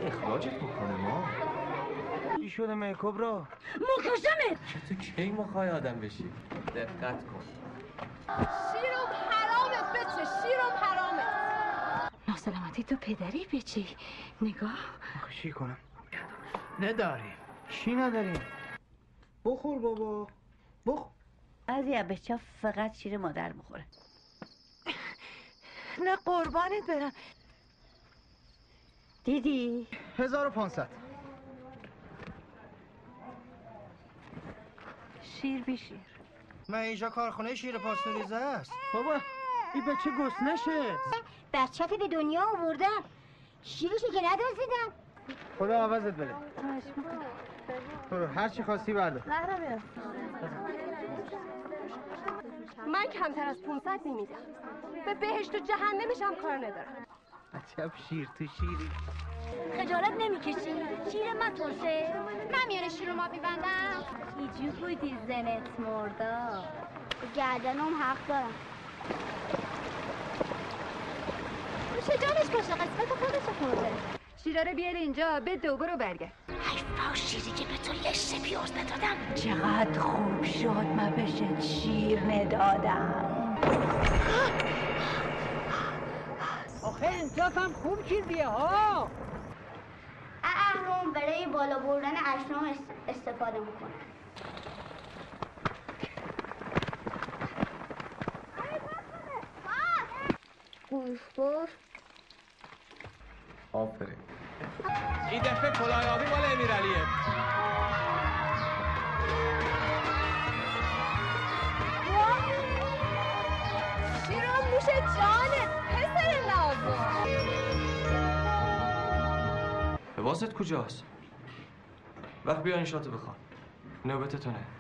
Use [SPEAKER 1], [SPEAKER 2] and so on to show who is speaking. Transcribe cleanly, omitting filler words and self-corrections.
[SPEAKER 1] اخراجت میکنه ما.
[SPEAKER 2] چی شده میکبرا؟
[SPEAKER 3] مکشمت.
[SPEAKER 1] چه تو کی میخوای آدم بشی؟ دقت کن.
[SPEAKER 4] شیرم حرامت بچه، شیرم حرامت.
[SPEAKER 3] ناسلامتی تو پدری بچی. نگاه
[SPEAKER 2] چی کنم؟ نداریم. چی نداریم؟ بخور بابا بخور.
[SPEAKER 5] بعضی از بچه‌ها فقط شیر مادر میخوره.
[SPEAKER 3] نه قربانت برم.
[SPEAKER 5] دیدی؟
[SPEAKER 2] 1500.
[SPEAKER 5] شیر بی شیر.
[SPEAKER 2] من اینجا کارخونه شیر پاستوریزه است. بابا این بچه گسنشه.
[SPEAKER 6] بچه به دنیا آوردم، شیرشو که ندازیدم.
[SPEAKER 2] خدا عوضت بده. برو هر چی خواستی بردار.
[SPEAKER 4] من کمتر از 500 نمیدم. به بهشت و جهنمش هم کار ندارم.
[SPEAKER 2] عجب شیر تو شیری.
[SPEAKER 6] خجالت نمیکشی؟ شیر من ترشه؟
[SPEAKER 4] من میاره شیر رو ما میبندم.
[SPEAKER 6] ایجو بودی زنت مردا. گردنم حق دارم. میشه جانش باشه، قسمت خودشو خورده.
[SPEAKER 4] شیره رو بیار اینجا، به دوباره برگرد.
[SPEAKER 6] حیفا شیری که به تو یه سپیاز ندادم.
[SPEAKER 5] چقدر خوب شد من بهش شیر ندادم.
[SPEAKER 7] آخه انصافم خوب چیزیه ها.
[SPEAKER 6] اهرم برای بالا بردن اشنام استفاده میکنه. گوشبر.
[SPEAKER 1] آفرین.
[SPEAKER 8] این دفعه کلاهیابی مال امیرعلیه.
[SPEAKER 4] شیرم نوش جانت پسر نازم.
[SPEAKER 1] لباست کجاست؟ وقت بیا این شاتو بخوان. نوبت تونه.